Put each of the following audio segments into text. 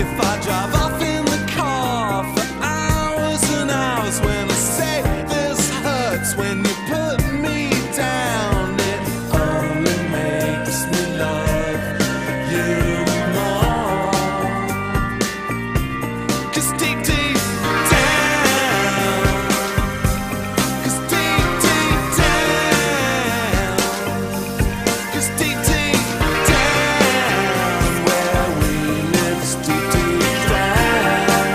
if I drive off in the car for hours and hours, when I say this hurts, when you put me down, it only makes me love you more. 'Cause deep, deep down, 'cause deep, deep down, 'cause deep, deep down, where we live is deep, deep down.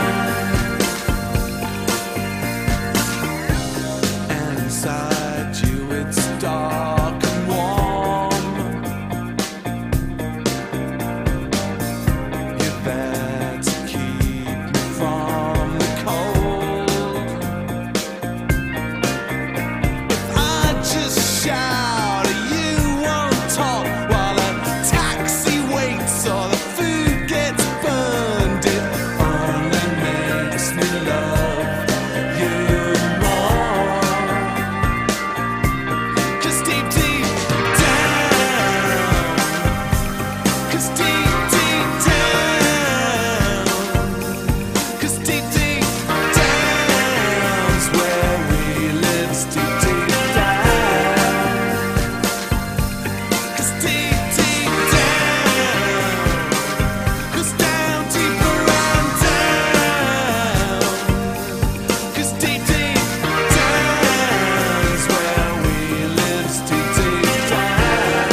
And inside you it's dark and warm. You're there to keep me from the cold. If I just shout, you won't talk while a taxi waits or the food gets burned. It only makes me love you more. 'Cause deep, deep down, 'cause deep, deep down, 'cause deep, deep down's where we live, is deep, deep down. 'Cause deep, deep down, 'cause down, deeper and down, 'cause deep, deep down's where we live, is deep, deep down.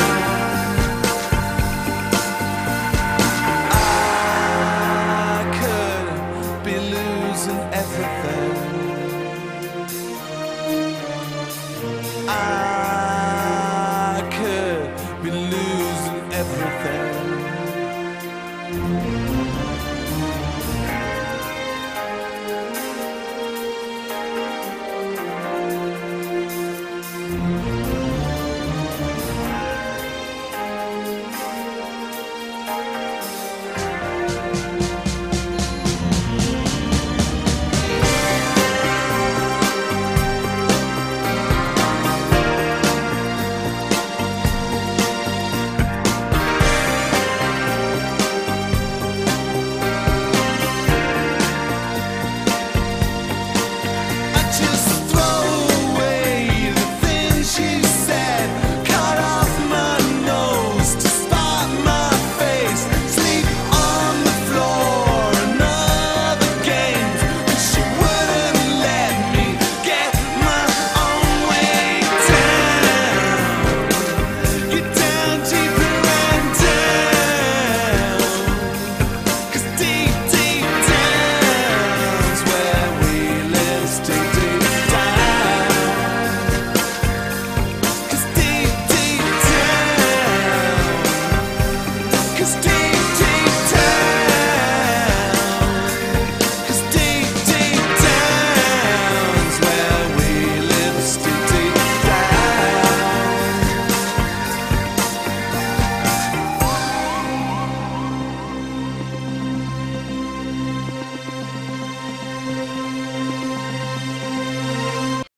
I could be losing everything. I could be losing everything.